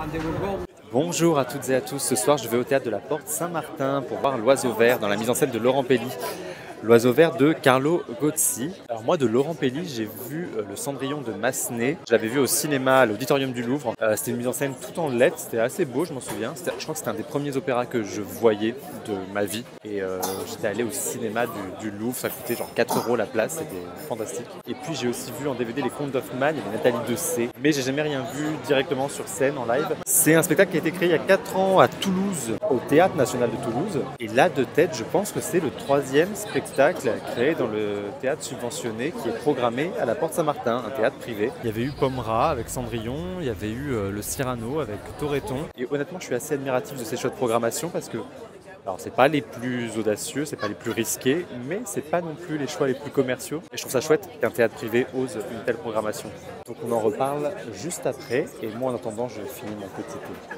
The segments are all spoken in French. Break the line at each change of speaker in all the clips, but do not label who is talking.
Bonjour à toutes et à tous, ce soir je vais au théâtre de la Porte Saint-Martin pour voir L'Oiseau Vert dans la mise en scène de Laurent Pelli. L'Oiseau Vert de Carlo Gozzi. Alors moi de Laurent Pelli j'ai vu Le Cendrillon de Massenet. Je l'avais vu au cinéma à l'Auditorium du Louvre. C'était une mise en scène tout en lettres, c'était assez beau je m'en souviens. Je crois que c'était un des premiers opéras que je voyais de ma vie. Et j'étais allé au cinéma du Louvre, ça coûtait genre 4 € la place, c'était fantastique. Et puis j'ai aussi vu en DVD Les Contes d'Hoffmann, il y avait Nathalie Dessay. Mais j'ai jamais rien vu directement sur scène en live. C'est un spectacle qui a été créé il y a 4 ans à Toulouse, au Théâtre National de Toulouse. Et là de tête je pense que c'est le 3e spectacle créé dans le théâtre subventionné qui est programmé à la Porte Saint-Martin, un théâtre privé. Il y avait eu Pommera avec Cendrillon, il y avait eu le Cyrano avec Toretton. Et honnêtement, je suis assez admiratif de ces choix de programmation parce que, alors c'est pas les plus audacieux, c'est pas les plus risqués, mais c'est pas non plus les choix les plus commerciaux. Et je trouve ça chouette qu'un théâtre privé ose une telle programmation. Donc on en reparle juste après. Et moi en attendant, je finis mon petit thé.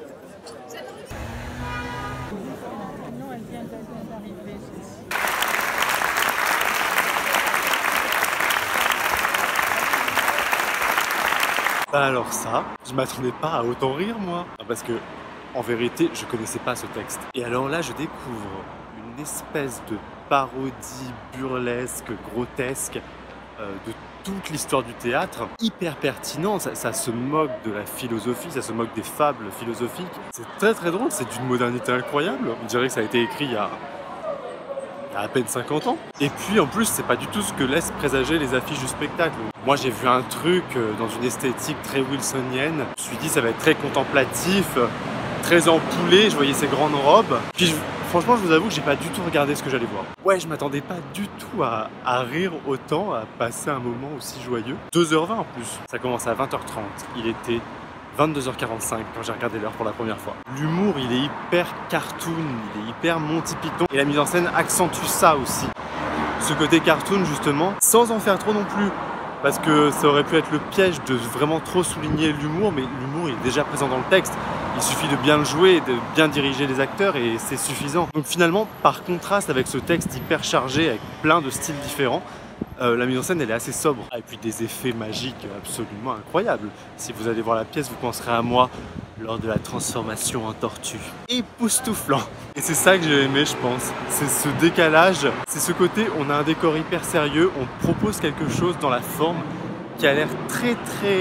Alors ça, je m'attendais pas à autant rire moi. Parce que, en vérité, je connaissais pas ce texte. Et alors là, je découvre une espèce de parodie burlesque, grotesque de toute l'histoire du théâtre. Hyper pertinent, ça se moque de la philosophie, ça se moque des fables philosophiques. C'est très très drôle, c'est d'une modernité incroyable. On dirait que ça a été écrit il y a à peine 50 ans. Et puis en plus, c'est pas du tout ce que laissent présager les affiches du spectacle. Moi j'ai vu un truc dans une esthétique très wilsonienne. Je me suis dit ça va être très contemplatif, très empoulé, je voyais ces grandes robes. Puis franchement je vous avoue que j'ai pas du tout regardé ce que j'allais voir. Ouais, je m'attendais pas du tout à rire autant, à passer un moment aussi joyeux. 2h20 en plus. Ça commence à 20h30. Il était 22h45 quand j'ai regardé l'heure pour la première fois. L'humour, il est hyper cartoon, il est hyper Monty Python. Et la mise en scène accentue ça aussi. Ce côté cartoon, justement, sans en faire trop non plus. Parce que ça aurait pu être le piège de vraiment trop souligner l'humour, mais l'humour est déjà présent dans le texte. Il suffit de bien le jouer, de bien diriger les acteurs et c'est suffisant. Donc finalement, par contraste avec ce texte hyper chargé, avec plein de styles différents, la mise en scène elle est assez sobre. Et puis des effets magiques absolument incroyables. Si vous allez voir la pièce, vous penserez à moi lors de la transformation en tortue. Époustouflant. Et c'est ça que j'ai aimé, je pense. C'est ce décalage, c'est ce côté, on a un décor hyper sérieux, on propose quelque chose dans la forme qui a l'air très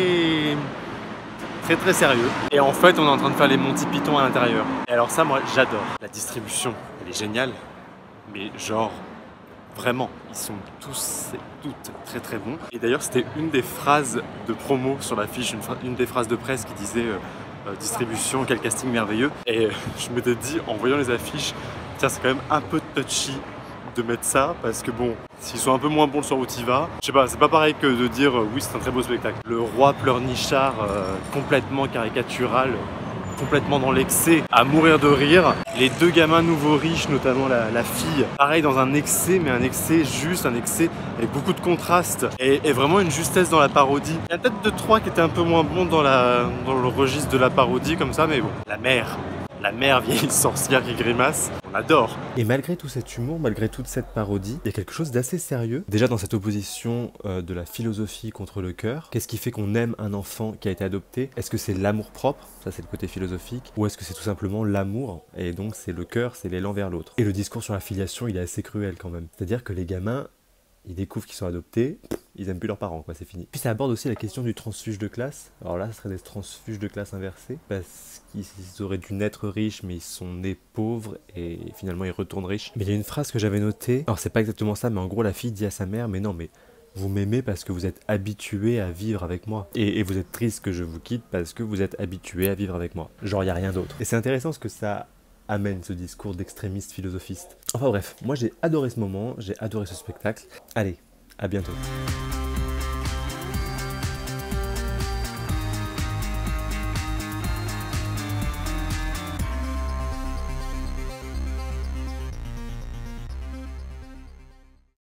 sérieux. Et en fait, on est en train de faire les Monty Python à l'intérieur. Et alors ça, moi, j'adore. La distribution, elle est géniale. Mais genre, vraiment, ils sont tous et toutes très très bons. Et d'ailleurs, c'était une des phrases de promo sur l'affiche, une des phrases de presse qui disait distribution, quel casting merveilleux. Et je m'étais dit, en voyant les affiches, tiens, c'est quand même un peu touchy de mettre ça, parce que bon, s'ils sont un peu moins bons le soir où t'y vas, je sais pas, c'est pas pareil que de dire oui, c'est un très beau spectacle. Le roi pleurnichard complètement caricatural, complètement dans l'excès, à mourir de rire. Les deux gamins nouveaux riches, notamment la fille, pareil dans un excès, mais un excès juste, un excès avec beaucoup de contraste et vraiment une justesse dans la parodie. Il y a peut-être 2-3 qui étaient un peu moins bons dans le registre de la parodie comme ça, mais bon. La mère vieille sorcière qui grimace, on adore. Et malgré tout cet humour, malgré toute cette parodie, il y a quelque chose d'assez sérieux. Déjà dans cette opposition de la philosophie contre le cœur, qu'est-ce qui fait qu'on aime un enfant qui a été adopté? Est-ce que c'est l'amour propre, ça c'est le côté philosophique, ou est-ce que c'est tout simplement l'amour, et donc c'est le cœur, c'est l'élan vers l'autre? Et le discours sur la filiation, il est assez cruel quand même. C'est-à-dire que les gamins, ils découvrent qu'ils sont adoptés, ils aiment plus leurs parents, quoi, c'est fini. Puis ça aborde aussi la question du transfuge de classe. Alors là, ce serait des transfuges de classe inversés, parce qu'ils auraient dû naître riches, mais ils sont nés pauvres, et finalement ils retournent riches. Mais il y a une phrase que j'avais notée, alors c'est pas exactement ça, mais en gros la fille dit à sa mère, mais non, mais vous m'aimez parce que vous êtes habitué à vivre avec moi. Et vous êtes triste que je vous quitte parce que vous êtes habitué à vivre avec moi. Genre, il n'y a rien d'autre. Et c'est intéressant ce que ça amène, ce discours d'extrémiste philosophiste. Enfin bref, moi j'ai adoré ce moment, j'ai adoré ce spectacle. Allez, à bientôt.